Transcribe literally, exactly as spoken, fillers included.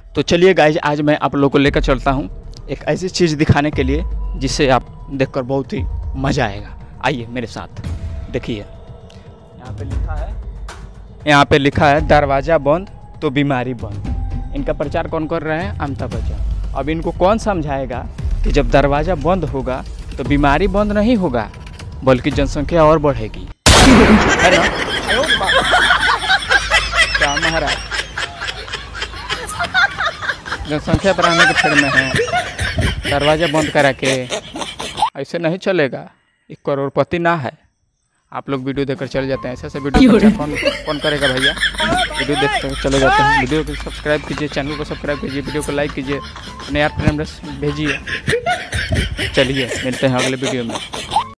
तो चलिए गाइज, आज मैं आप लोगों को लेकर चलता हूँ एक ऐसी चीज़ दिखाने के लिए जिससे आप देखकर बहुत ही मज़ा आएगा। आइए मेरे साथ देखिए। यहाँ पे लिखा है यहाँ पे लिखा है दरवाज़ा बंद तो बीमारी बंद। इनका प्रचार कौन कर रहे हैं? अमिताभ बच्चन। अब इनको कौन समझाएगा कि जब दरवाज़ा बंद होगा तो बीमारी बंद नहीं होगा बल्कि जनसंख्या और बढ़ेगी, है ना? क्या महाराज जनसंख्या बढ़ाने के फेर में है, दरवाज़ा बंद करा के ऐसे नहीं चलेगा। एक करोड़पति ना है। आप लोग वीडियो देखकर चले जाते हैं, ऐसा ऐसा वीडियो कौन कौन करेगा भैया? वीडियो देख कर चले जाते हैं। वीडियो को सब्सक्राइब कीजिए, चैनल को सब्सक्राइब कीजिए, वीडियो को लाइक कीजिए, अपने यार फ्रेंड भेजिए। चलिए मिलते हैं अगले वीडियो में।